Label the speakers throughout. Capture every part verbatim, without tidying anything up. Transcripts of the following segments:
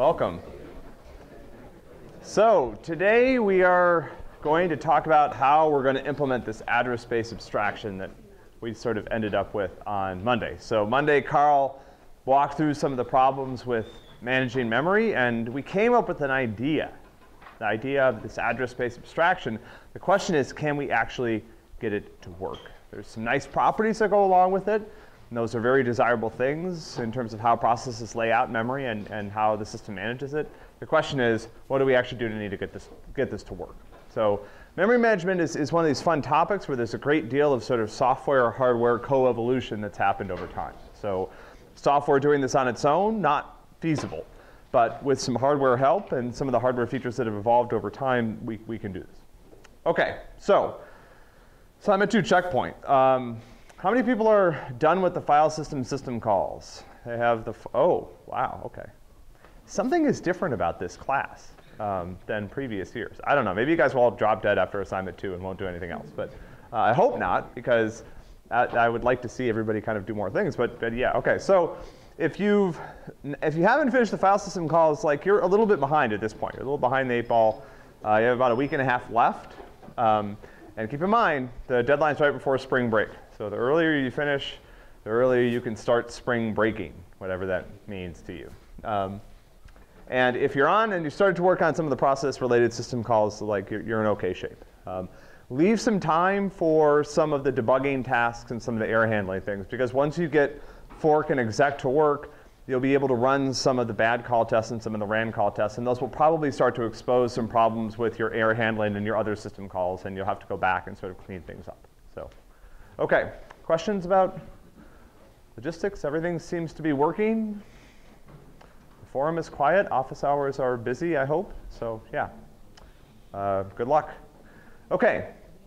Speaker 1: Welcome. So today we are going to talk about how we're going to implement this address space abstraction that we sort of ended up with on Monday. So Monday, Carl walked through some of the problems with managing memory, and we came up with an idea, the idea of this address space abstraction. The question is, can we actually get it to work? There's some nice properties that go along with it, and those are very desirable things in terms of how processes lay out memory and, and how the system manages it. The question is, what do we actually do to need to get this, get this to work? So memory management is, is one of these fun topics where there's a great deal of sort of software or hardware co-evolution that's happened over time. So software doing this on its own, not feasible. But with some hardware help and some of the hardware features that have evolved over time, we, we can do this. OK, so assignment two checkpoint. Um, how many people are done with the file system system calls? They have the, f oh, wow, OK. Something is different about this class um, than previous years. I don't know, maybe you guys will all drop dead after assignment two and won't do anything else. But uh, I hope not, because I, I would like to see everybody kind of do more things. But, but yeah, OK. So if you've, if you haven't finished the file system calls, like you're a little bit behind at this point. You're a little behind the eight ball. Uh, you have about a week and a half left. Um, and keep in mind, the deadline's right before spring break. So the earlier you finish, the earlier you can start spring breaking, whatever that means to you. Um, and if you're on and you started to work on some of the process-related system calls, like you're, you're in OK shape. Um, leave some time for some of the debugging tasks and some of the error handling things, because once you get fork and exec to work, you'll be able to run some of the bad call tests and some of the ran call tests, and those will probably start to expose some problems with your error handling and your other system calls, and you'll have to go back and sort of clean things up. So, OK, questions about logistics? Everything seems to be working. The forum is quiet. Office hours are busy, I hope. So yeah, uh, good luck. OK,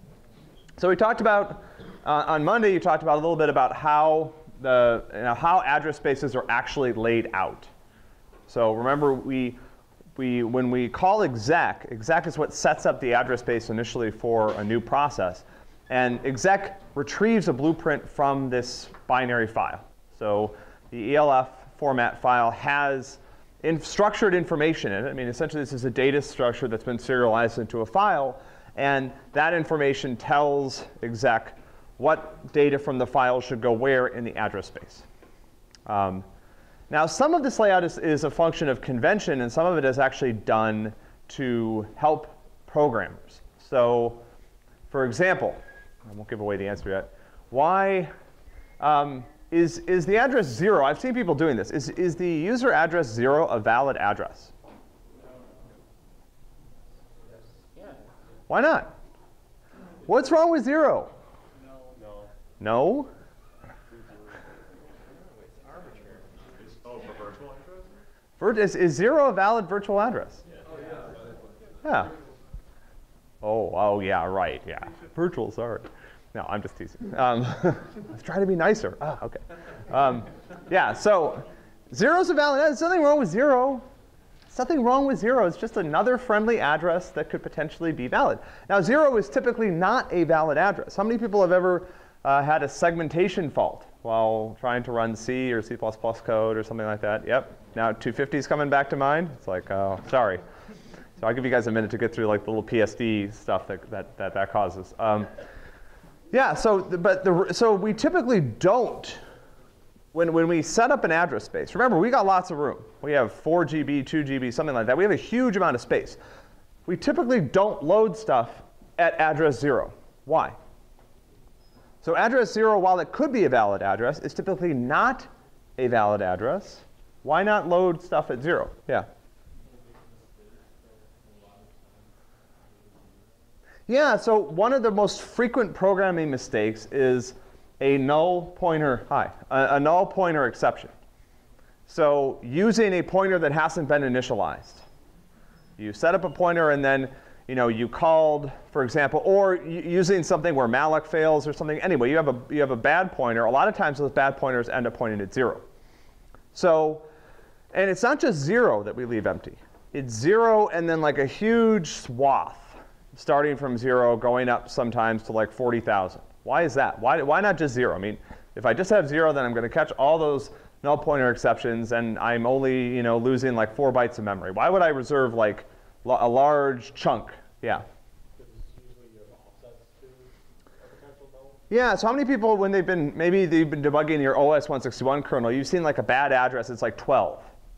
Speaker 1: so we talked about, uh, on Monday, you talked about a little bit about how The, you know, how address spaces are actually laid out. So remember, we, we, when we call exec, exec is what sets up the address space initially for a new process. And exec retrieves a blueprint from this binary file. So the E L F format file has in structured information in it. I mean, essentially, this is a data structure that's been serialized into a file. And that information tells exec what data from the file should go where in the address space. Um, now, some of this layout is, is a function of convention, and some of it is actually done to help programmers. So for example, I won't give away the answer yet. Why um, is, is the address zero? I've seen people doing this. Is, is the user address zero a valid address? Why not? What's wrong with zero? No?
Speaker 2: It's arbitrary. Oh, for virtual address?
Speaker 1: Vir is, is zero a valid virtual address?
Speaker 2: Yeah. Oh, yeah.
Speaker 1: Yeah. Oh, oh yeah, right, yeah. Virtual, sorry. No, I'm just teasing. Um, let's try to be nicer. Ah, OK. Um, yeah, so zero's a valid address. There's nothing wrong with zero. There's nothing wrong with zero. It's just another friendly address that could potentially be valid. Now, zero is typically not a valid address. How many people have ever Uh, had a segmentation fault while trying to run C or C plus plus code or something like that? Yep. Now two fifty is coming back to mind. It's like, oh, sorry. So I'll give you guys a minute to get through like the little P S D stuff that that that, that causes. Um, yeah. So, the, but the, so we typically don't when when we set up an address space. Remember, we got lots of room. We have four G B, two G B, something like that. We have a huge amount of space. We typically don't load stuff at address zero. Why? So address zero, while it could be a valid address, is typically not a valid address. Why not load stuff at zero? Yeah. Yeah, so one of the most frequent programming mistakes is a null pointer, hi, a, a null pointer exception. So using a pointer that hasn't been initialized. You set up a pointer and then you know, you called, for example, or using something where malloc fails or something. Anyway, you have a you have a bad pointer. A lot of times those bad pointers end up pointing at zero. So, and it's not just zero that we leave empty. It's zero and then like a huge swath, starting from zero, going up sometimes to like forty thousand. Why is that? Why why not just zero? I mean, if I just have zero, then I'm going to catch all those null pointer exceptions, and I'm only, you know, losing like four bytes of memory. Why would I reserve like a large chunk? Yeah.
Speaker 2: Because usually you have offsets to a potential null.
Speaker 1: Yeah, so how many people, when they've been, maybe they've been debugging your O S one sixty-one kernel, you've seen like a bad address, it's like twelve,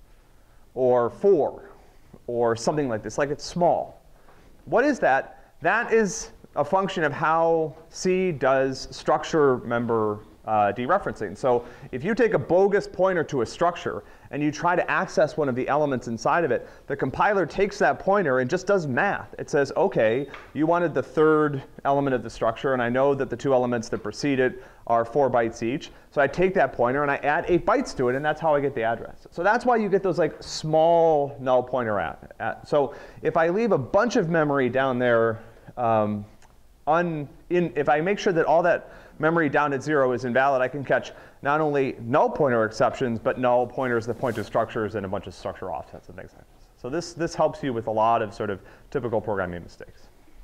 Speaker 1: or four, or something like this, like it's small. What is that? That is a function of how C does structure member uh, dereferencing. So if you take a bogus pointer to a structure and you try to access one of the elements inside of it, the compiler takes that pointer and just does math. It says, OK, you wanted the third element of the structure, and I know that the two elements that precede it are four bytes each. So I take that pointer and I add eight bytes to it, and that's how I get the address. So that's why you get those like small null pointer at. at. So if I leave a bunch of memory down there, um, un, in, if I make sure that all that memory down at zero is invalid, I can catch not only null pointer exceptions, but null pointers that point to structures and a bunch of structure offsets and things like this. So this, this helps you with a lot of sort of typical programming mistakes.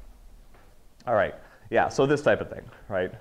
Speaker 1: All right, yeah, so this type of thing, right?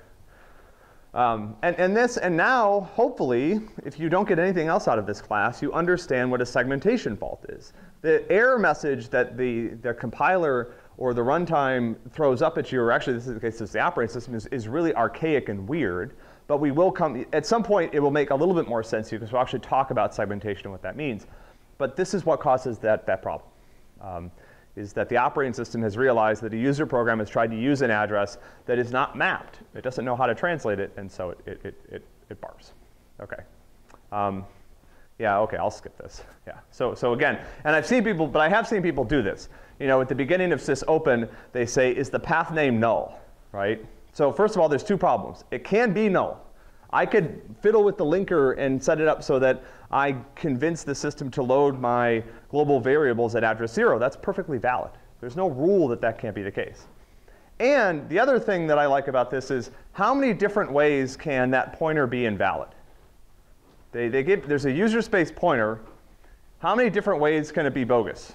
Speaker 1: Um, and, and this, and now, hopefully, if you don't get anything else out of this class, you understand what a segmentation fault is. The error message that the, the compiler or the runtime throws up at you, or actually this is the case, it's the operating system, is, is really archaic and weird. But we will come, at some point, it will make a little bit more sense to you, because we'll actually talk about segmentation and what that means. But this is what causes that, that problem, um, is that the operating system has realized that a user program has tried to use an address that is not mapped. It doesn't know how to translate it, and so it, it, it, it, it bars. OK. Um, yeah, OK, I'll skip this. Yeah. So, so again, and I've seen people, but I have seen people do this. You know, at the beginning of sysopen, they say, is the path name null, right? So first of all, there's two problems. It can be null. I could fiddle with the linker and set it up so that I convince the system to load my global variables at address zero. That's perfectly valid. There's no rule that that can't be the case. And the other thing that I like about this is how many different ways can that pointer be invalid? They, they give, there's a user space pointer. How many different ways can it be bogus?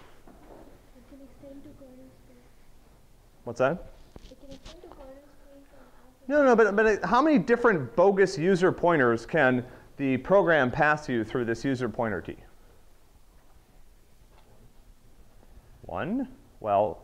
Speaker 3: It can extend to kernel space.
Speaker 1: What's that?
Speaker 3: It can extend to kernel space and
Speaker 1: No, no, but, but how many different bogus user pointers can the program pass you through this user pointer key? One? Well,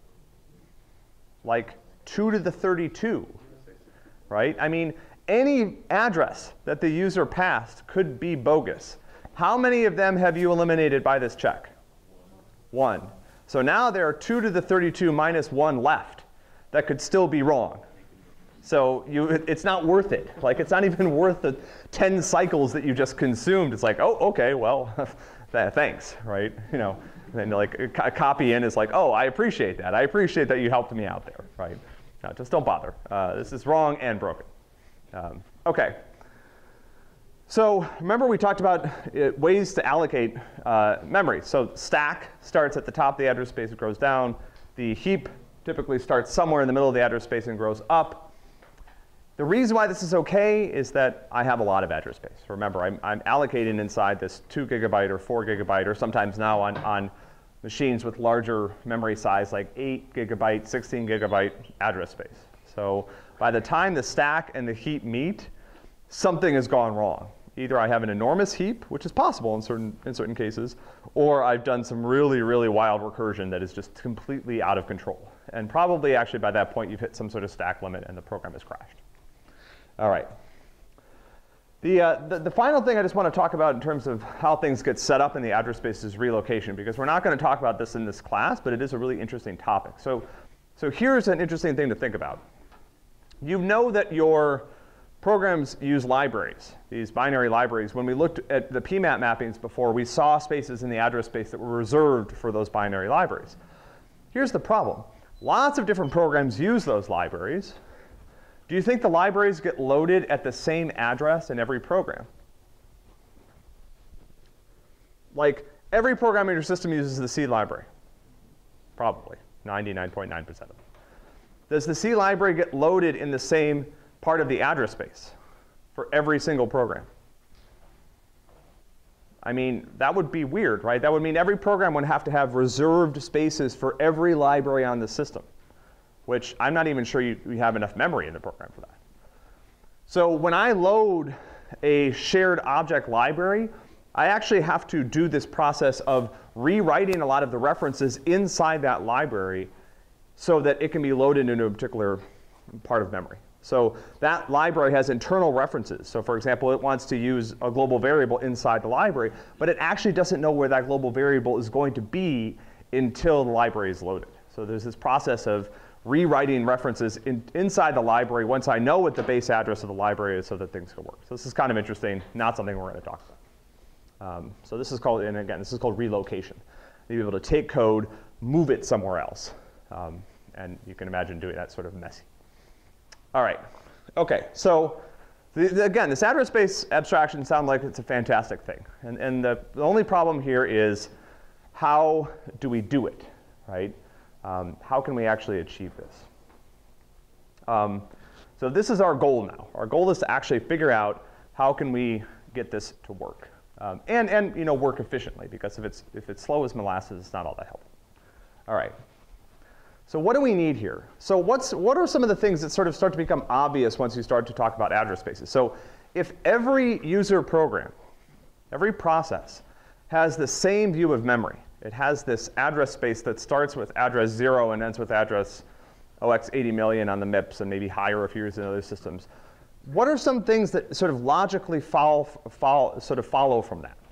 Speaker 1: like two to the thirty-two, right? I mean, any address that the user passed could be bogus. How many of them have you eliminated by this check? One. So now there are two to the thirty-two minus one left that could still be wrong. So you, it's not worth it. Like, it's not even worth the ten cycles that you just consumed. It's like, oh, OK, well, thanks, right? You know, and then like a copy in is like, oh, I appreciate that. I appreciate that you helped me out there, right? No, just don't bother. Uh, this is wrong and broken. Um, OK. So remember we talked about uh, ways to allocate uh, memory. So stack starts at the top of the address space and grows down. The heap typically starts somewhere in the middle of the address space and grows up. The reason why this is OK is that I have a lot of address space. Remember, I'm, I'm allocating inside this two gigabyte or four gigabyte, or sometimes now on, on machines with larger memory size, like eight gigabyte, sixteen gigabyte address space. So by the time the stack and the heap meet, something has gone wrong. Either I have an enormous heap, which is possible in certain, in certain cases, or I've done some really, really wild recursion that is just completely out of control. And probably actually by that point, you've hit some sort of stack limit and the program has crashed. All right. The, uh, the, the final thing I just want to talk about in terms of how things get set up in the address space is relocation, because we're not going to talk about this in this class, but it is a really interesting topic. So, so here's an interesting thing to think about. You know that your programs use libraries, these binary libraries. When we looked at the P MAP mappings before, we saw spaces in the address space that were reserved for those binary libraries. Here's the problem. Lots of different programs use those libraries. Do you think the libraries get loaded at the same address in every program? Like, every program in your system uses the C library. Probably, ninety-nine point nine percent of them. Does the C library get loaded in the same part of the address space for every single program? I mean, that would be weird, right? That would mean every program would have to have reserved spaces for every library on the system, which I'm not even sure you, you have enough memory in the program for that. So when I load a shared object library, I actually have to do this process of rewriting a lot of the references inside that library so that it can be loaded into a particular part of memory. So that library has internal references. So for example, it wants to use a global variable inside the library, but it actually doesn't know where that global variable is going to be until the library is loaded. So there's this process of rewriting references in, inside the library once I know what the base address of the library is so that things can work. So this is kind of interesting, not something we're going to talk about. Um, so this is called, and again, this is called relocation. You'll be able to take code, move it somewhere else. Um, and you can imagine doing that sort of messy. All right, okay, so the, the, again, this address space abstraction sounds like it's a fantastic thing. And, and the, the only problem here is how do we do it, right? Um, how can we actually achieve this? Um, so this is our goal now. Our goal is to actually figure out how can we get this to work. Um, and, and you know, work efficiently, because if it's, if it's slow as molasses, it's not all that helpful. All right. So what do we need here? So what's, what are some of the things that sort of start to become obvious once you start to talk about address spaces? So if every user program, every process has the same view of memory, it has this address space that starts with address zero and ends with address O X eighty million on the M I P S and maybe higher if you're using other systems. What are some things that sort of logically follow, follow, sort of follow from that?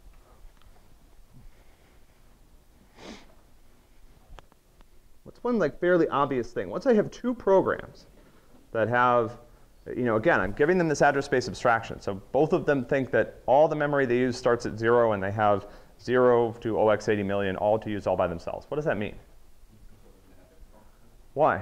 Speaker 1: What's one like fairly obvious thing? Once I have two programs that have, you know, again, I'm giving them this address space abstraction. So both of them think that all the memory they use starts at zero and they have zero to O X eighty million all to use all by themselves. What does that mean? Why?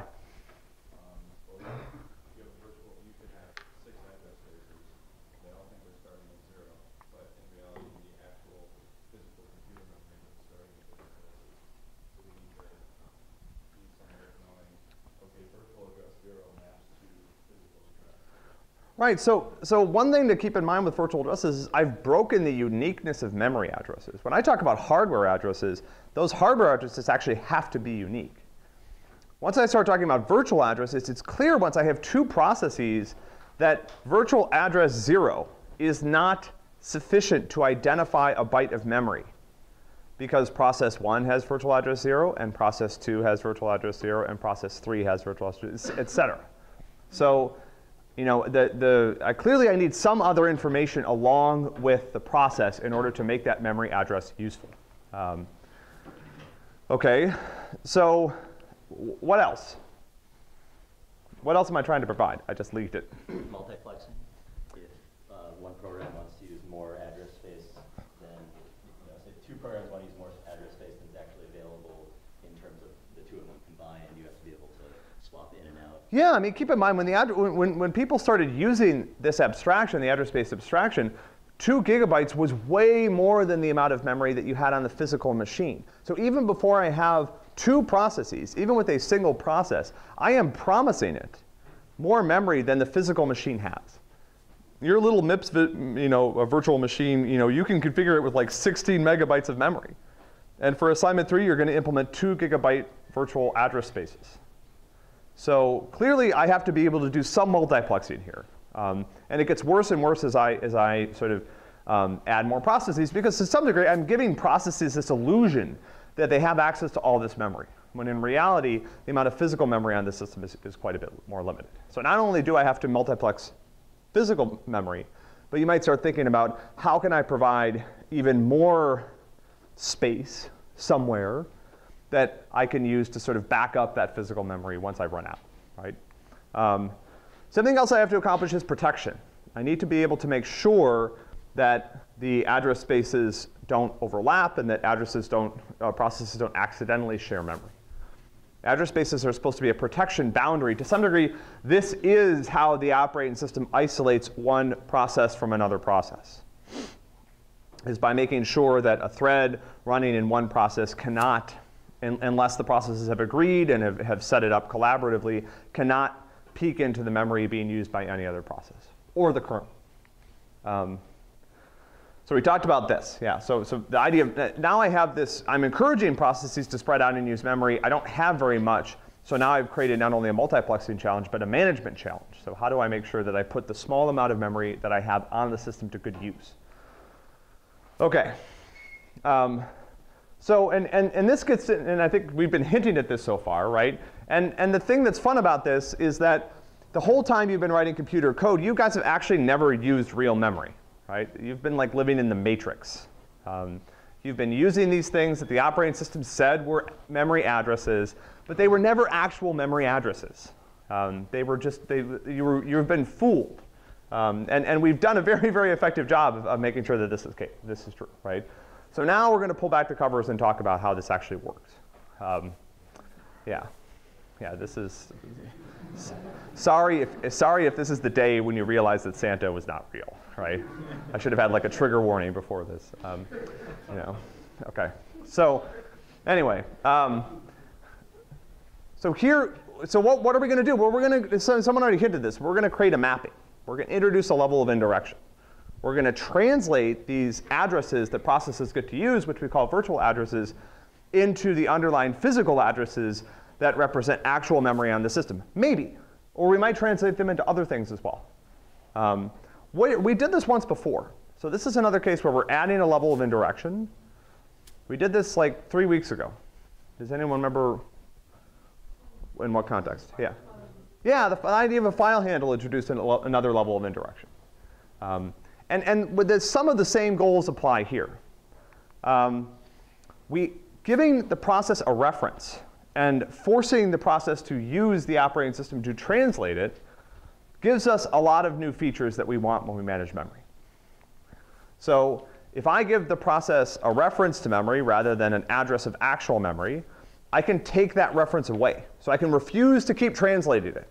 Speaker 1: Right, so, so one thing to keep in mind with virtual addresses is I've broken the uniqueness of memory addresses. When I talk about hardware addresses, those hardware addresses actually have to be unique. Once I start talking about virtual addresses, it's clear once I have two processes that virtual address zero is not sufficient to identify a byte of memory, because process one has virtual address zero, and process two has virtual address zero, and process three has virtual address, et cetera. So, you know, the, the, uh, clearly I need some other information along with the process in order to make that memory address useful. Um, okay, so what else? What else am I trying to provide? I just leaked it.
Speaker 4: Multiplexing. If uh, one program wants to use more address space, then, you know, say two programs want to use more address space than is actually available in terms of the two of them combined, you have to be able to swap in and out.
Speaker 1: Yeah, I mean, keep in mind, when, the ad when, when people started using this abstraction, the address space abstraction, two gigabytes was way more than the amount of memory that you had on the physical machine. So even before I have two processes, even with a single process, I am promising it more memory than the physical machine has. Your little M I P S, you know, a virtual machine, you know, you can configure it with like sixteen megabytes of memory. And for assignment three, you're going to implement two gigabyte virtual address spaces. So clearly, I have to be able to do some multiplexing here. Um, and it gets worse and worse as I, as I sort of um, add more processes, because to some degree, I'm giving processes this illusion that they have access to all this memory, when in reality, the amount of physical memory on this system is, is quite a bit more limited. So not only do I have to multiplex physical memory, but you might start thinking about how can I provide even more space somewhere that I can use to sort of back up that physical memory once I run out, right? Um, something else I have to accomplish is protection. I need to be able to make sure that the address spaces don't overlap and that addresses don't, uh, processes don't accidentally share memory. Address spaces are supposed to be a protection boundary. To some degree, this is how the operating system isolates one process from another process, is by making sure that a thread running in one process cannot, unless the processes have agreed and have, have set it up collaboratively, cannot peek into the memory being used by any other process or the kernel. Um, so we talked about this, yeah. So, so the idea of, now I have this, I'm encouraging processes to spread out and use memory. I don't have very much. So now I've created not only a multiplexing challenge, but a management challenge. So how do I make sure that I put the small amount of memory that I have on the system to good use? Okay. Um, so, and, and, and this gets, in, and I think we've been hinting at this so far, right? And, and the thing that's fun about this is that the whole time you've been writing computer code, you guys have actually never used real memory, right? You've been like living in the matrix. Um, you've been using these things that the operating system said were memory addresses, but they were never actual memory addresses. Um, they were just, they, you were, you've been fooled. Um, and, and we've done a very, very effective job of, of making sure that this is, this is true, right? So now we're going to pull back the covers and talk about how this actually works. Um, yeah. Yeah, this is, sorry if, sorry if this is the day when you realize that Santa was not real, right? I should have had like a trigger warning before this. Um, you know, okay. So anyway, um, so here, so what, what are we going to do? Well, we're going to, someone already hinted this, we're going to create a mapping. We're going to introduce a level of indirection. We're going to translate these addresses that processes get to use, which we call virtual addresses, into the underlying physical addresses that represent actual memory on the system. Maybe. Or we might translate them into other things as well. Um, we, we did this once before. So this is another case where we're adding a level of indirection. We did this like three weeks ago. Does anyone remember in what context? Yeah. Yeah, the, the idea of a file handle introduced an, another level of indirection. Um, and and with this, some of the same goals apply here. Um, we, giving the process a reference and forcing the process to use the operating system to translate it gives us a lot of new features that we want when we manage memory. So if I give the process a reference to memory rather than an address of actual memory, I can take that reference away. So I can refuse to keep translating it.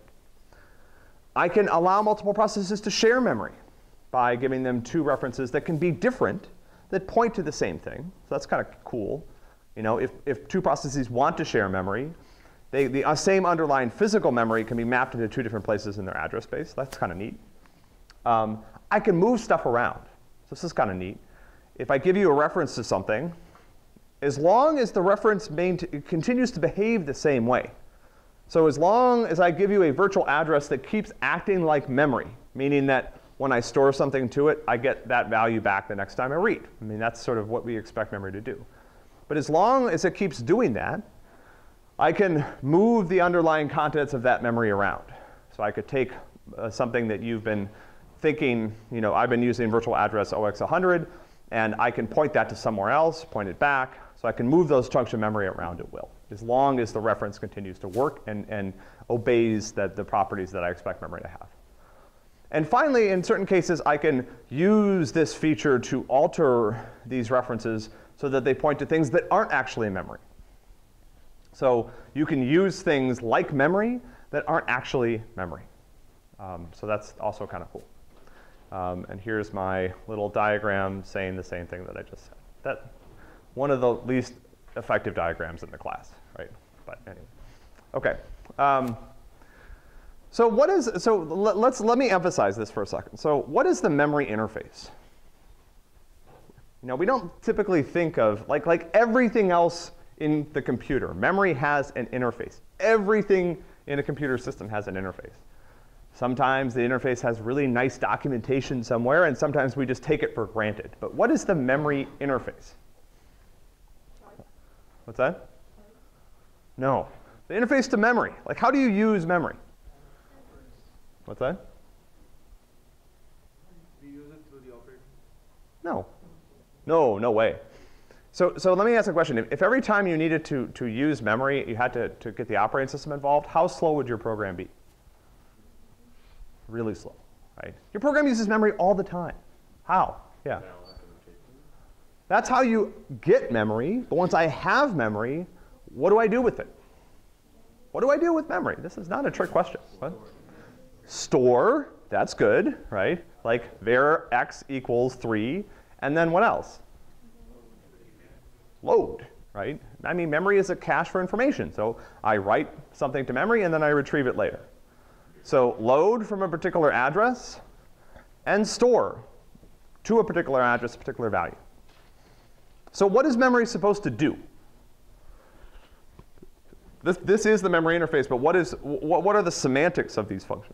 Speaker 1: I can allow multiple processes to share memory by giving them two references that can be different, that point to the same thing. So that's kind of cool. You know, if, if two processes want to share memory, they, the uh, same underlying physical memory can be mapped into two different places in their address space. That's kind of neat. Um, I can move stuff around. So this is kind of neat. If I give you a reference to something, as long as the reference continues to behave the same way, so as long as I give you a virtual address that keeps acting like memory, meaning that when I store something to it, I get that value back the next time I read. I mean, that's sort of what we expect memory to do. But as long as it keeps doing that, I can move the underlying contents of that memory around. So I could take uh, something that you've been thinking, you know, I've been using virtual address O X one hundred, and I can point that to somewhere else, point it back. So I can move those chunks of memory around at will, as long as the reference continues to work and, and obeys the, the properties that I expect memory to have. And finally, in certain cases, I can use this feature to alter these references so that they point to things that aren't actually memory. So you can use things like memory that aren't actually memory. Um, so that's also kind of cool. Um, and here's my little diagram saying the same thing that I just said. That, one of the least effective diagrams in the class, right? But anyway, okay. Um, so what is, so let, let's, let me emphasize this for a second. So what is the memory interface? You know, we don't typically think of, like, like everything else in the computer, memory has an interface. Everything in a computer system has an interface. Sometimes the interface has really nice documentation somewhere, and sometimes we just take it for granted. But what is the memory interface? What's that? No. The interface to memory. Like, how do you use memory? What's that?
Speaker 2: We use it through the operating.
Speaker 1: No. No, no way. So, so let me ask a question. If, if every time you needed to, to use memory, you had to, to get the operating system involved, how slow would your program be? Really slow, right? Your program uses memory all the time. How? Yeah. That's how you get memory. But once I have memory, what do I do with it? What do I do with memory? This is not a trick question. What? Store. That's good, right? Like var x equals three. And then what else? Load, right? I mean, memory is a cache for information. So I write something to memory, and then I retrieve it later. So load from a particular address, and store to a particular address, a particular value. So what is memory supposed to do? this, this is the memory interface, but what, is, what, what are the semantics of these functions?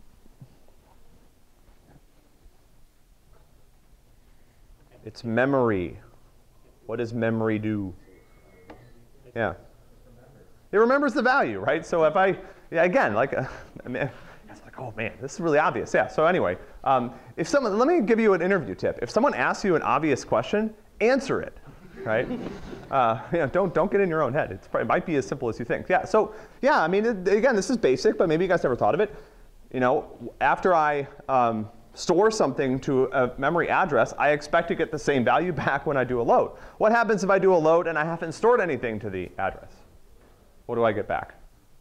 Speaker 1: It's memory. What does memory do? Yeah. It remembers the value, right? So if I, yeah, again, like, uh, I mean, it's like, oh man, this is really obvious. Yeah, so anyway, um, if someone, let me give you an interview tip. If someone asks you an obvious question, answer it, right? uh, you know, don't, don't get in your own head. It's, it might be as simple as you think. Yeah, so, yeah, I mean, it, again, this is basic, but maybe you guys never thought of it. You know, after I um, store something to a memory address, I expect to get the same value back when I do a load. What happens if I do a load and I haven't stored anything to the address? What do I get back?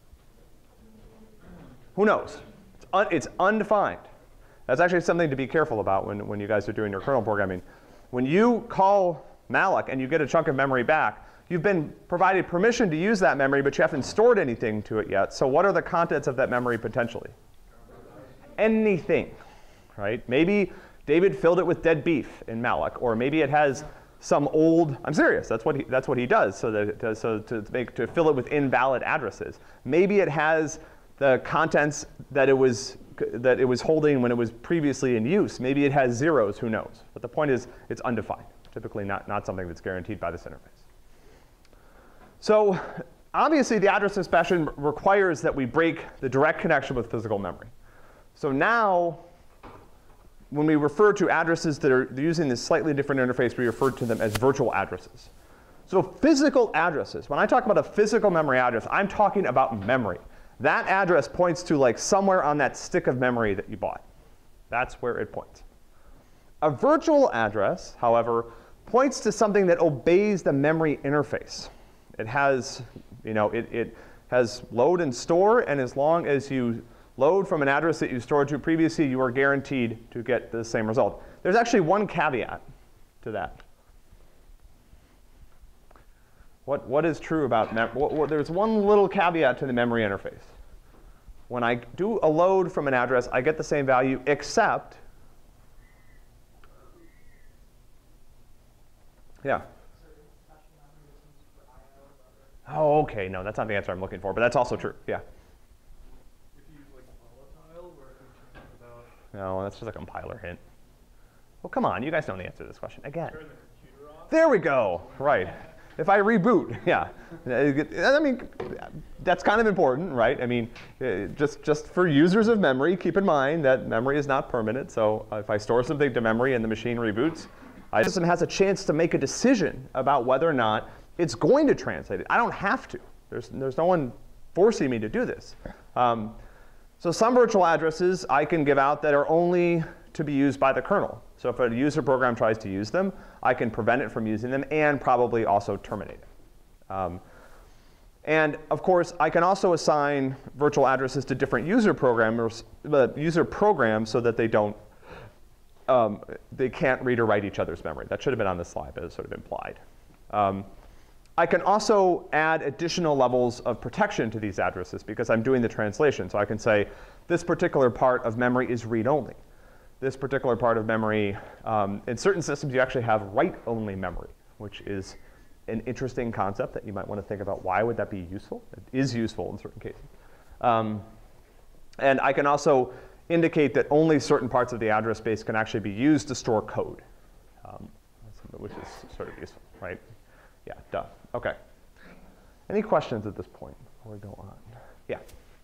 Speaker 1: Who knows? It's, un it's undefined. That's actually something to be careful about when, when you guys are doing your kernel programming. When you call malloc and you get a chunk of memory back, you've been provided permission to use that memory, but you haven't stored anything to it yet. So what are the contents of that memory potentially? Anything, right? Maybe David filled it with dead beef in malloc, or maybe it has some old, I'm serious, that's what he, that's what he does, so, that it does, so to, make, to fill it with invalid addresses. Maybe it has the contents that it, was, that it was holding when it was previously in use. Maybe it has zeros, who knows? But the point is, it's undefined, typically not, not something that's guaranteed by this interface. So obviously, the address expression requires that we break the direct connection with physical memory. So now, when we refer to addresses that are using this slightly different interface, we refer to them as virtual addresses. So physical addresses, when I talk about a physical memory address, I'm talking about memory. That address points to like somewhere on that stick of memory that you bought. That's where it points. A virtual address, however, points to something that obeys the memory interface. It has, you know, it, it has load and store, and as long as you load from an address that you stored to previously, you are guaranteed to get the same result. There's actually one caveat to that. What, what is true about mem what, what, there's one little caveat to the memory interface. When I do a load from an address, I get the same value, except, yeah. Oh, OK, no, that's not the answer I'm looking for, but that's also true, yeah. No, that's just a compiler hint. Well, come on, you guys know the answer to this question. Again.
Speaker 2: Turn the computer off?
Speaker 1: There we go. Right. If I reboot, yeah. I mean, that's kind of important, right? I mean, just, just for users of memory, keep in mind that memory is not permanent. So if I store something to memory and the machine reboots, the system has a chance to make a decision about whether or not it's going to translate it. I don't have to. There's, there's no one forcing me to do this. Um, So some virtual addresses I can give out that are only to be used by the kernel. So if a user program tries to use them, I can prevent it from using them and probably also terminate it. Um, and of course, I can also assign virtual addresses to different user programmers, uh, user programs so that they don't, um, they can't read or write each other's memory. That should have been on this slide, but it's sort of implied. Um, I can also add additional levels of protection to these addresses because I'm doing the translation. So I can say, this particular part of memory is read-only. This particular part of memory, um, in certain systems, you actually have write-only memory, which is an interesting concept that you might want to think about. Why would that be useful? It is useful in certain cases. Um, and I can also indicate that only certain parts of the address space can actually be used to store code, um, which is sort of useful, right? Yeah, duh. OK. Any questions at this point before we go on? Yeah.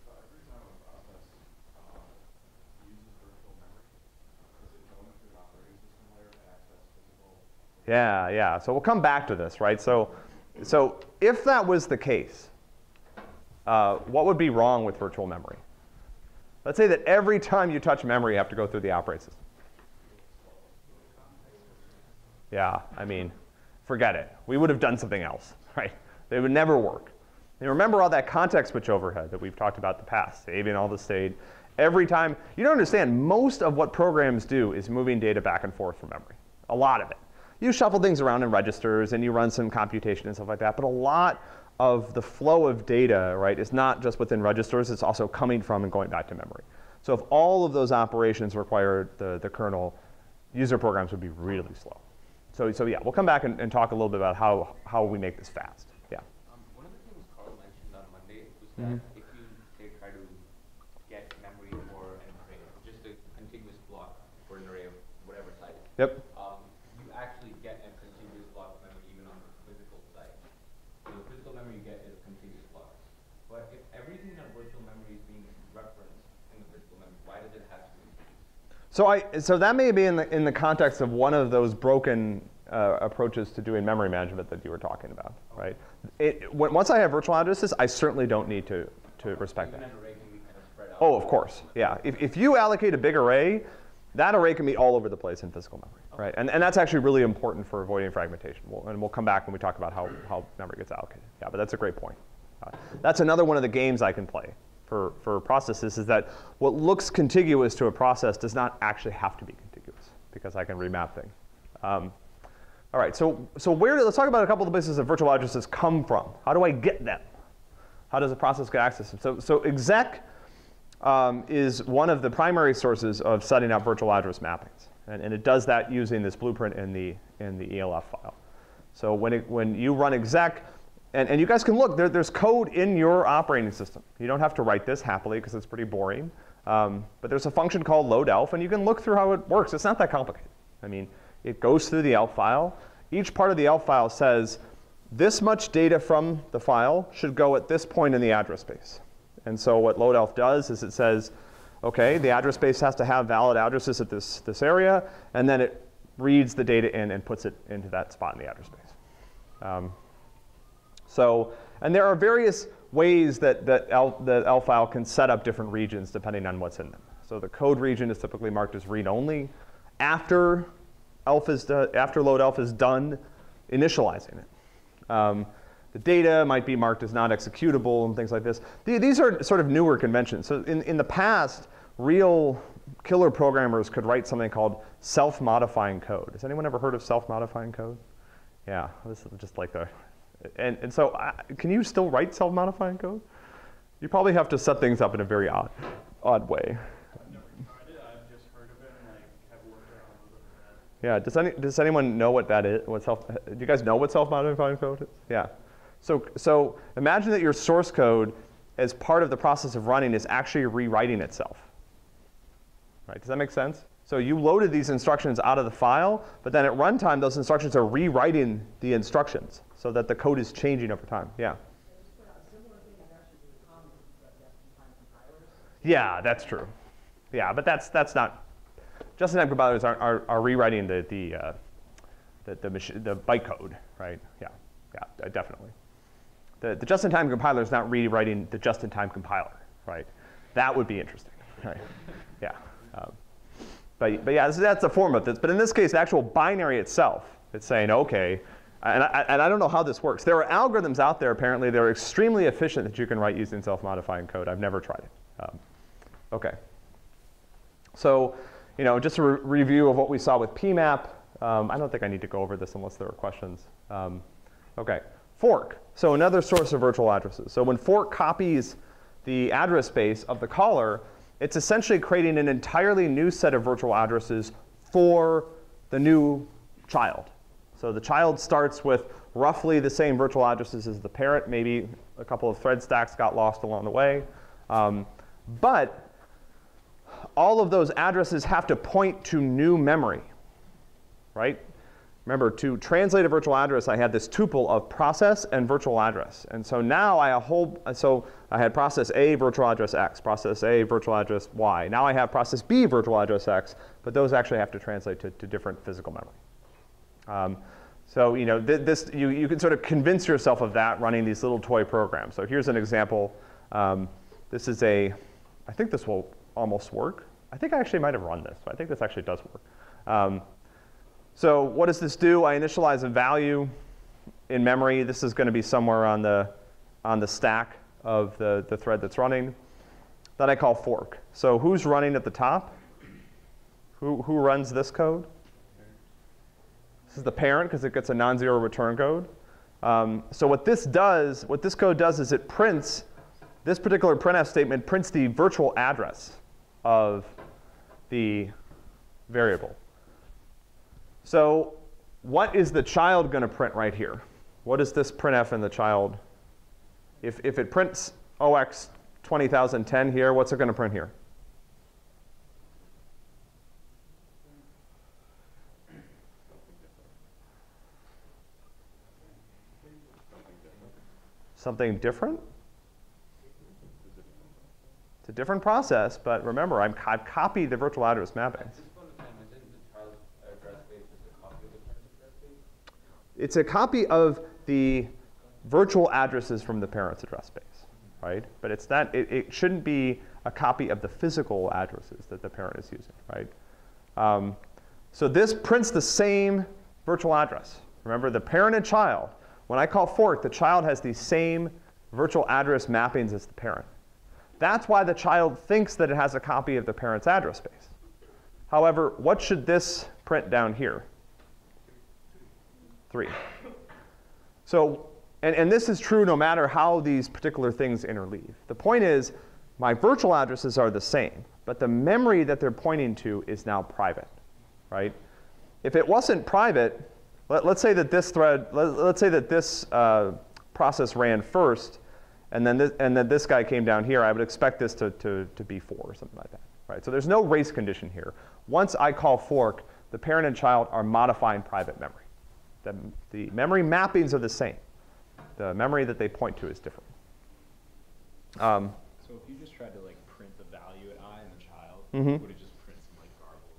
Speaker 1: Yeah, yeah. So we'll come back to this, right? So, so if that was the case, uh, what would be wrong with virtual memory? Let's say that every time you touch memory, you have to go through the operating system. Yeah, I mean, forget it. We would have done something else, right? They would never work. And remember all that context switch overhead that we've talked about in the past, saving all the state. Every time, you don't understand, most of what programs do is moving data back and forth from memory. A lot of it. You shuffle things around in registers and you run some computation and stuff like that, but a lot of the flow of data, right, is not just within registers, it's also coming from and going back to memory. So if all of those operations required the, the kernel, user programs would be really slow. So, so yeah, we'll come back and, and talk a little bit about how, how we make this fast. Yeah.
Speaker 5: Um, one of the things Carl mentioned on Monday that
Speaker 1: Mhm.
Speaker 5: if you say try to get memory for an array, just a continuous block for an array of whatever size,
Speaker 1: Yep.
Speaker 5: um, you actually get a continuous block of memory even on the physical side. So the physical memory you get is a continuous block. But if everything in virtual memory is being referenced in the physical memory, why does it have to be?
Speaker 1: So I so that may be in the in the context of one of those broken uh, approaches to doing memory management that you were talking about, right? It, when, once I have virtual addresses, I certainly don't need to to respect
Speaker 5: Even
Speaker 1: that.
Speaker 5: an array can be kind of spread out.
Speaker 1: Oh, of course, yeah. If if you allocate a big array, that array can be all over the place in physical memory, right? And and that's actually really important for avoiding fragmentation. We'll, and we'll come back when we talk about how how memory gets allocated. Yeah, but that's a great point. Uh, that's another one of the games I can play for, for processes is that what looks contiguous to a process does not actually have to be contiguous because I can remap things. Um, all right, so, so where, let's talk about a couple of the places that virtual addresses come from. How do I get them? How does a process get access to them? So, so exec um, is one of the primary sources of setting up virtual address mappings. And, and it does that using this blueprint in the, in the E L F file. So when, it, when you run exec, And, and you guys can look, there, there's code in your operating system. You don't have to write this happily because it's pretty boring. Um, but there's a function called loadelf, and you can look through how it works. It's not that complicated. I mean, it goes through the elf file. Each part of the elf file says, this much data from the file should go at this point in the address space. And so what loadelf does is it says, OK, the address space has to have valid addresses at this, this area. And then it reads the data in and puts it into that spot in the address space. Um, So, and there are various ways that, that L, the L file can set up different regions depending on what's in them. So the code region is typically marked as read-only. After elf is do, after load elf is done initializing it. Um, the data might be marked as not executable and things like this. The, these are sort of newer conventions. So in, in the past, real killer programmers could write something called self-modifying code. Has anyone ever heard of self-modifying code? Yeah, this is just like a And, and so uh, can you still write self-modifying code? You probably have to set things up in a very odd, odd way.
Speaker 2: I've never tried it. I've just heard of it and like have worked around with it.
Speaker 1: Yeah, does, any, does anyone know what that is? What self, do you guys know what self-modifying code is? Yeah. So, so imagine that your source code, as part of the process of running, is actually rewriting itself. Right, does that make sense? So you loaded these instructions out of the file, but then at runtime, those instructions are rewriting the instructions so that the code is changing over time. Yeah? Yeah, that's true. Yeah, but that's, that's not, just-in-time compilers are, are, are rewriting the, the, uh, the, the, machine, the bytecode, right? Yeah, yeah, definitely. The, the just-in-time compiler is not rewriting the just-in-time compiler, right? That would be interesting, right? Yeah. Um, But, but yeah, that's a form of this. But in this case, the actual binary itself, it's saying, OK, and I, and I don't know how this works. There are algorithms out there, apparently, that are extremely efficient that you can write using self-modifying code. I've never tried it. Um, OK. So you know, just a re review of what we saw with P map. Um, I don't think I need to go over this unless there are questions. Um, OK, fork. So another source of virtual addresses. So when fork copies the address space of the caller, it's essentially creating an entirely new set of virtual addresses for the new child. So the child starts with roughly the same virtual addresses as the parent. Maybe a couple of thread stacks got lost along the way. Um, but all of those addresses have to point to new memory, right? Remember, to translate a virtual address, I had this tuple of process and virtual address. And so now I have a whole, so I had process A, virtual address X, process A, virtual address Y. Now I have process B, virtual address X, but those actually have to translate to, to different physical memory. Um, so you know, th this, you, you can sort of convince yourself of that running these little toy programs. So here's an example. Um, this is a, I think this will almost work. I think I actually might have run this, so I think this actually does work. Um, So what does this do? I initialize a value in memory. This is going to be somewhere on the, on the stack of the, the thread that's running. That I call fork. So who's running at the top? Who, who runs this code? This is the parent, because it gets a non-zero return code. Um, so what this does, what this code does is it prints, this particular printf statement prints the virtual address of the variable. So what is the child going to print right here? What is this printf in the child? If, if it prints O X twenty thousand ten here, what's it going to print here? Something different? It's a different process, but remember, I'm, I've copied the virtual address mapping.
Speaker 5: At this point in time, isn't the child's address space just a copy of the parent's address space?
Speaker 1: It's a copy of the virtual addresses from the parent's address space, right? But it's not, it, it shouldn't be a copy of the physical addresses that the parent is using, right? Um, so this prints the same virtual address. Remember, the parent and child, when I call fork, the child has the same virtual address mappings as the parent. That's why the child thinks that it has a copy of the parent's address space. However, what should this print down here? Three. So, and, and this is true no matter how these particular things interleave. The point is, my virtual addresses are the same, but the memory that they're pointing to is now private, right? If it wasn't private, let, let's say that this thread, let, let's say that this uh, process ran first, and then this, and then this guy came down here, I would expect this to, to, to be four or something like that, right? So there's no race condition here. Once I call fork, the parent and child are modifying private memory. The, the memory mappings are the same. The memory that they point to is different. Um,
Speaker 2: So if you just tried to like print the value at I in the child,
Speaker 1: Mhm.
Speaker 2: would it just print some like garbled?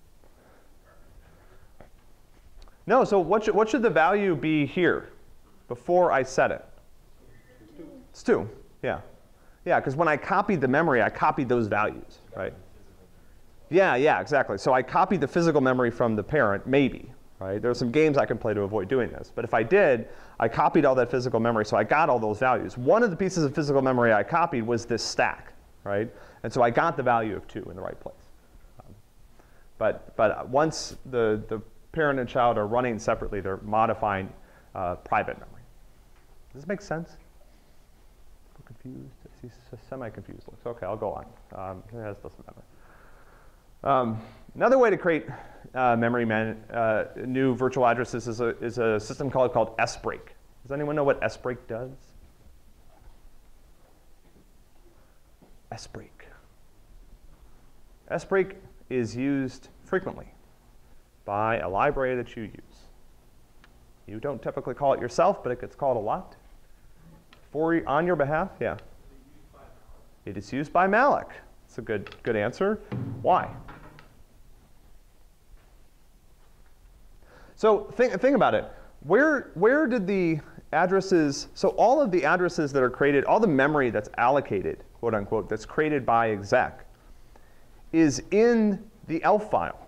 Speaker 1: no, so what should, what should the value be here before I set it? It's two, yeah. Yeah, because when I copied the memory, I copied those values, right? Yeah, yeah, exactly. So I copied the physical memory from the parent, maybe, right? There are some games I can play to avoid doing this. But if I did, I copied all that physical memory, so I got all those values. One of the pieces of physical memory I copied was this stack, right? And so I got the value of two in the right place. Um, but, but once the, the parent and child are running separately, they're modifying uh, private memory. Does this make sense? Confused? I see semi-confused looks. OK, I'll go on. Um, that doesn't matter. Um, another way to create uh, memory man, uh, new virtual addresses is a, is a system called, called S break. Does anyone know what S break does? S break. S break is used frequently by a library that you use. You don't typically call it yourself, but it gets called a lot. For, on your behalf, yeah. It is used by malloc. That's a good, good answer. Why? So think, think about it. Where, where did the addresses, so all of the addresses that are created, all the memory that's allocated, quote unquote, that's created by exec, is in the elf file.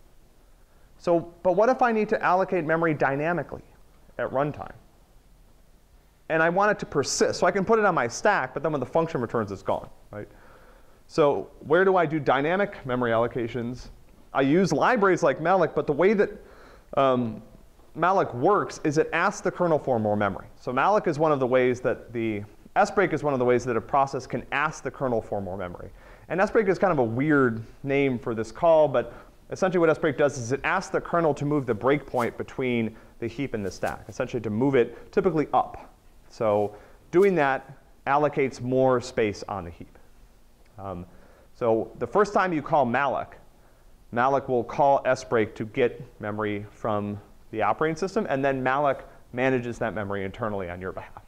Speaker 1: So, but what if I need to allocate memory dynamically at runtime? And I want it to persist. So I can put it on my stack, but then when the function returns, it's gone, right? So where do I do dynamic memory allocations? I use libraries like malloc, but the way that um, malloc works is it asks the kernel for more memory. So malloc is one of the ways that the, S break is one of the ways that a process can ask the kernel for more memory. And S break is kind of a weird name for this call, but essentially what S break does is it asks the kernel to move the breakpoint between the heap and the stack, essentially to move it typically up. So doing that allocates more space on the heap. Um, so the first time you call malloc, malloc will call S break to get memory from the operating system, and then malloc manages that memory internally on your behalf.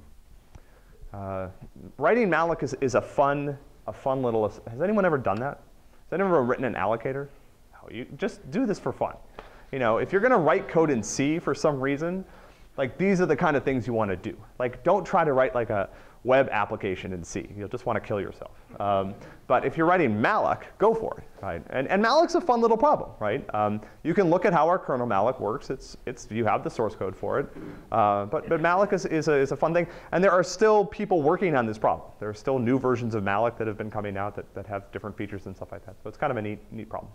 Speaker 1: Uh, writing malloc is, is a fun, a fun little. Has anyone ever done that? Has anyone ever written an allocator? No, you just do this for fun. You know, if you're going to write code in C for some reason, like these are the kind of things you want to do. Like don't try to write like a web application in C. You'll just want to kill yourself. Um, but if you're writing malloc, go for it, right? And, and malloc's a fun little problem, right? Um, you can look at how our kernel malloc works. It's, it's, you have the source code for it. Uh, but, but malloc is, is, a, is a fun thing. And there are still people working on this problem. There are still new versions of malloc that have been coming out that, that have different features and stuff like that. So it's kind of a neat, neat problem.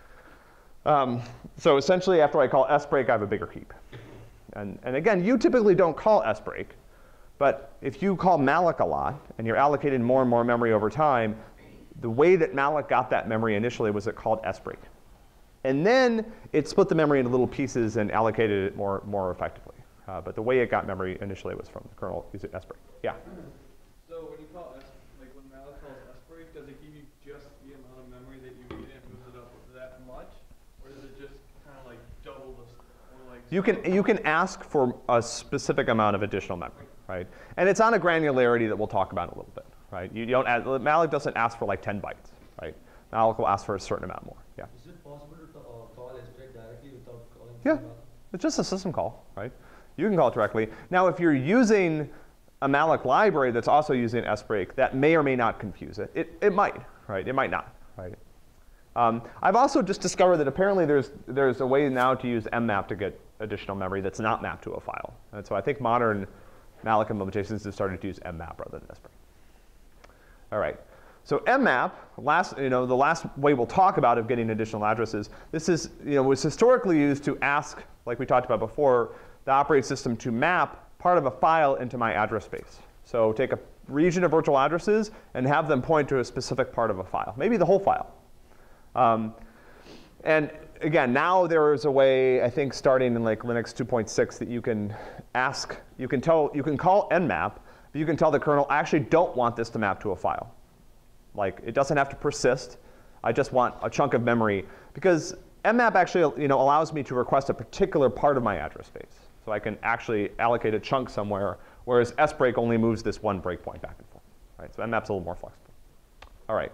Speaker 1: Um, so essentially, after I call S break, I have a bigger heap. And, and again, you typically don't call S break. But if you call malloc a lot, and you're allocating more and more memory over time, the way that malloc got that memory initially was it called S break. And then it split the memory into little pieces and allocated it more, more effectively. Uh, but the way it got memory initially was from the kernel using S break. Yeah?
Speaker 2: So when you call S
Speaker 1: You can, you can ask for a specific amount of additional memory, right? And it's on a granularity that we'll talk about in a little bit, right? You don't add, malloc doesn't ask for like ten bytes, right? Malloc will ask for a certain amount more, yeah.
Speaker 6: Is it possible to uh, call S break directly without calling
Speaker 1: Yeah,
Speaker 6: from malloc?
Speaker 1: it's just a system call, right? You can call it directly. Now, if you're using a malloc library that's also using S break, that may or may not confuse it. It, it might, right? It might not, right? Um, I've also just discovered that apparently there's, there's a way now to use mmap to get additional memory that's not mapped to a file. And so I think modern malloc implementations have started to use mmap rather than S break. All right. So mmap, last, you know, the last way we'll talk about of getting additional addresses, this is, you know, was historically used to ask, like we talked about before, the operating system to map part of a file into my address space. So take a region of virtual addresses and have them point to a specific part of a file, maybe the whole file. Um, and again, now there is a way, I think, starting in like Linux two point six, that you can ask, you can tell, you can call nmap, but you can tell the kernel, I actually don't want this to map to a file. Like, it doesn't have to persist. I just want a chunk of memory, because mmap actually, you know, allows me to request a particular part of my address space. So I can actually allocate a chunk somewhere, whereas S break only moves this one breakpoint back and forth. Right? So mmap's a little more flexible. All right.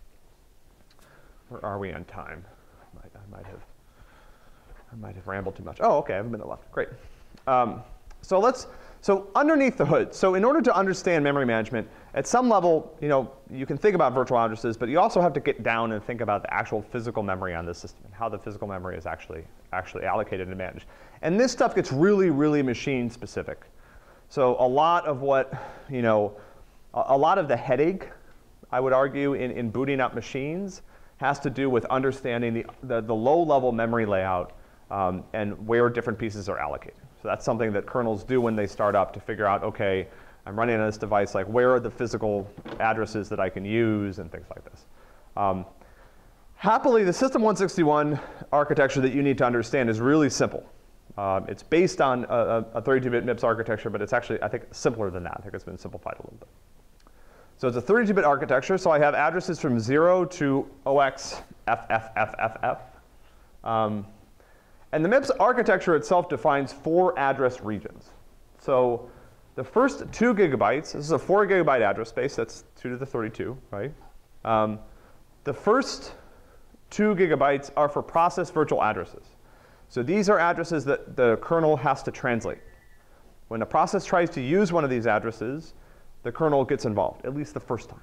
Speaker 1: Where are we on time? I might, I might have, I might have rambled too much. Oh, OK, I have a minute left. Great. Um, so let's, so underneath the hood, so in order to understand memory management, at some level, you know, you can think about virtual addresses, but you also have to get down and think about the actual physical memory on this system and how the physical memory is actually, actually allocated and managed. And this stuff gets really, really machine specific. So a lot of what, you know, a, a lot of the headache, I would argue, in, in booting up machines has to do with understanding the, the, the low-level memory layout um, and where different pieces are allocated. So that's something that kernels do when they start up to figure out, OK, I'm running on this device, like where are the physical addresses that I can use and things like this. Um, happily, the System one sixty-one architecture that you need to understand is really simple. Um, it's based on a thirty-two bit MIPS architecture, but it's actually, I think, simpler than that. I think it's been simplified a little bit. So it's a thirty-two bit architecture, so I have addresses from zero to O X F F F F F. Um, and the MIPS architecture itself defines four address regions. So the first two gigabytes, this is a four gigabyte address space, that's two to the thirty-two, right? Um, the first two gigabytes are for process virtual addresses. So these are addresses that the kernel has to translate. When a process tries to use one of these addresses, the kernel gets involved, at least the first time.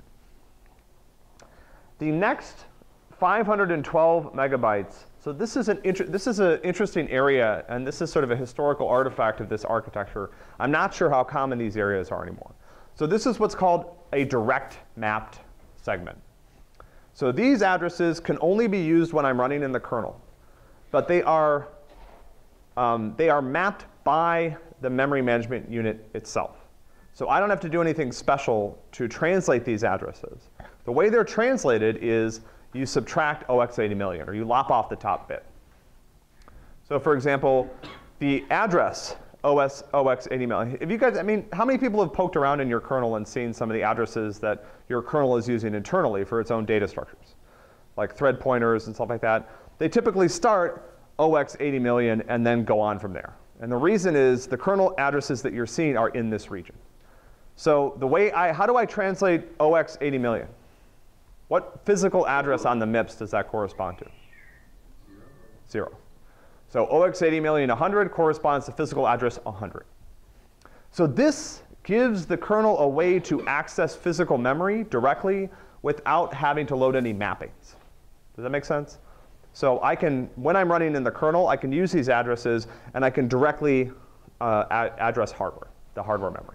Speaker 1: The next five hundred twelve megabytes, so this is an inter this is an interesting area, and this is sort of a historical artifact of this architecture. I'm not sure how common these areas are anymore. So this is what's called a direct mapped segment. So these addresses can only be used when I'm running in the kernel, but they are um, they are mapped by the memory management unit itself. So I don't have to do anything special to translate these addresses. The way they're translated is you subtract O X eighty million, or you lop off the top bit. So for example, the address O S O X eighty million. If you guys, I mean, how many people have poked around in your kernel and seen some of the addresses that your kernel is using internally for its own data structures, like thread pointers and stuff like that? They typically start O X eighty million and then go on from there. And the reason is the kernel addresses that you're seeing are in this region. So the way I, how do I translate O X eighty million? What physical address on the MIPS does that correspond to? Zero. Zero. So O X eighty million one hundred corresponds to physical address one hundred. So this gives the kernel a way to access physical memory directly without having to load any mappings. Does that make sense? So I can, when I'm running in the kernel, I can use these addresses, and I can directly uh, address hardware, the hardware memory.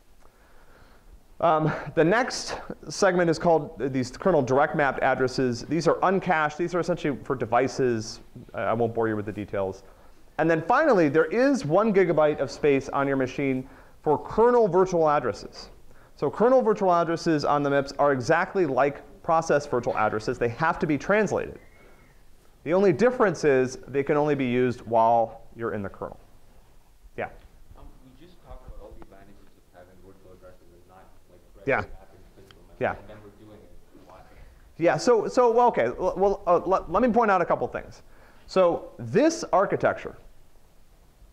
Speaker 1: Um, the next segment is called these kernel direct mapped addresses. These are uncached. These are essentially for devices. I won't bore you with the details. And then finally, there is one gigabyte of space on your machine for kernel virtual addresses. So kernel virtual addresses on the MIPS are exactly like process virtual addresses. They have to be translated. The only difference is they can only be used while you're in the kernel. Yeah?
Speaker 5: Um, we just talked about all the advantages of having virtual addresses and not like
Speaker 1: yeah.
Speaker 5: physical memory.
Speaker 1: Yeah.
Speaker 5: And then we're doing it. Why?
Speaker 1: Yeah, so, so well, OK. Well, uh, let, let me point out a couple things. So this architecture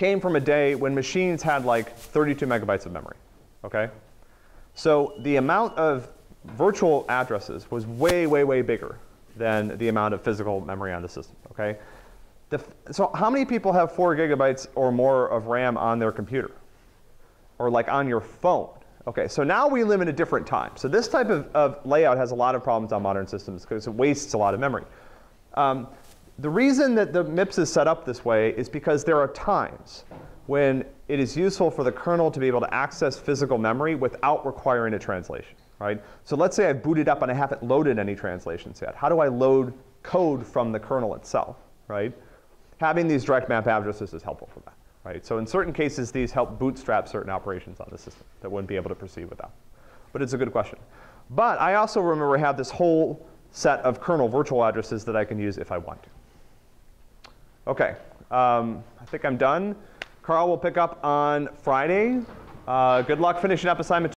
Speaker 1: came from a day when machines had like thirty-two megabytes of memory, okay? So the amount of virtual addresses was way, way, way bigger than the amount of physical memory on the system, okay? The f so how many people have four gigabytes or more of RAM on their computer? Or like on your phone? Okay, so now we live in a different time. So this type of, of layout has a lot of problems on modern systems because it wastes a lot of memory. Um, the reason that the M I P S is set up this way is because there are times when it is useful for the kernel to be able to access physical memory without requiring a translation, right? So let's say I've booted up and I haven't loaded any translations yet. How do I load code from the kernel itself, right? Having these direct map addresses is helpful for that. Right? So in certain cases, these help bootstrap certain operations on the system that wouldn't be able to proceed without. But it's a good question. But I also remember I have this whole set of kernel virtual addresses that I can use if I want to. OK, um, I think I'm done. Carl will pick up on Friday. Uh, good luck finishing up assignment